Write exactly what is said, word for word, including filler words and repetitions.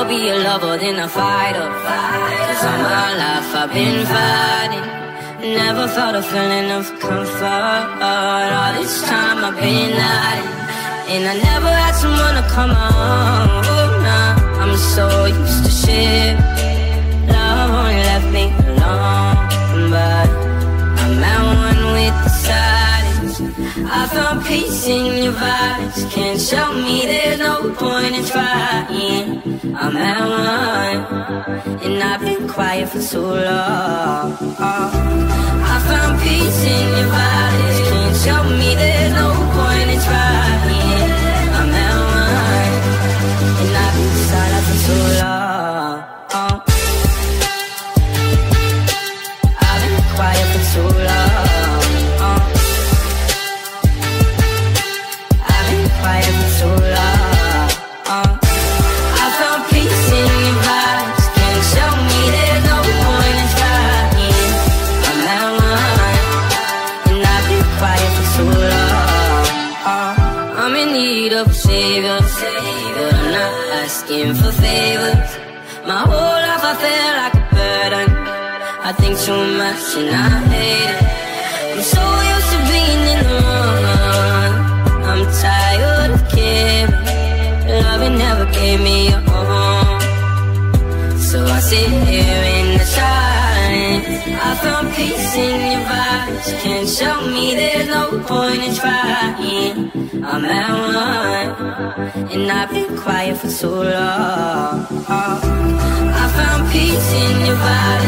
rather be a lover than a fighter. Cause all my life I've been fighting, never felt a feeling of comfort. All this time I've been hiding, and I never had someone to come on. Oh, nah, I'm so used to shit. Love only left me alone, but I'm at one with the silence. I found peace in your vibes. Can't show me there's no point in trying. I'm at one, and I've been quiet for too long. I found peace in your vibes. Can't show me there's no point in trying. I'm at one, and I've been silent for too long. I've been quiet for too long. I've been quiet for too long. I found peace in your vibes. Can't show me there's no point in trying. I'm at one, and I've been quiet for too long. I'm in need of a savior, but I'm not asking for favors. My whole life I feel like a burden. I think too much and I hate it. I'm so used to being in the wrong. I'm tired of caring. Love it never gave me a home. So I sit here in the silence. I found peace in your vibes. Can't show me there's no point in trying. I'm at one, and I've been quiet for too long. I found peace in your vibes.